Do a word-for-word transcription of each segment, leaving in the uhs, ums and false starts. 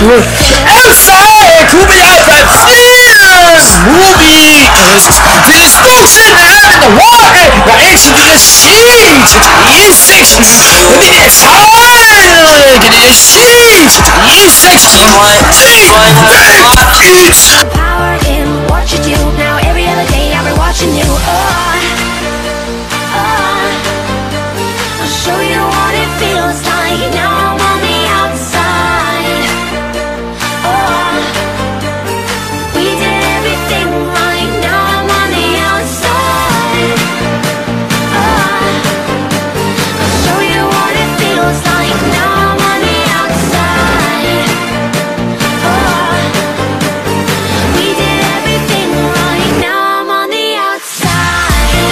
Outside, cool me out that fierce movie. This motion out in the water. We're actually the sheet. It's sexy. Let me get tired. Get in the sheet. It's sexy. It's power in what you do. Now every other day I've been watching you. Oh, oh. I'll show you what it feels like. Now I'm on the outside. Oh, we did everything right. Now I'm on the outside. Oh, I'll show you what it feels like. Now I'm on the outside. Oh, we did everything right. Now I'm on the outside.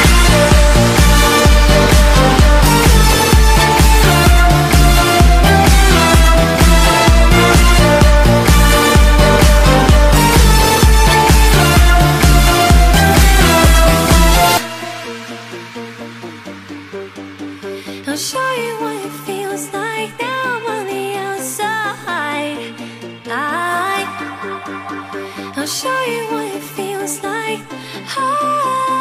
I'll show you what it feels like. Now I'm on the outside. I, I'll show you what it feels like. I,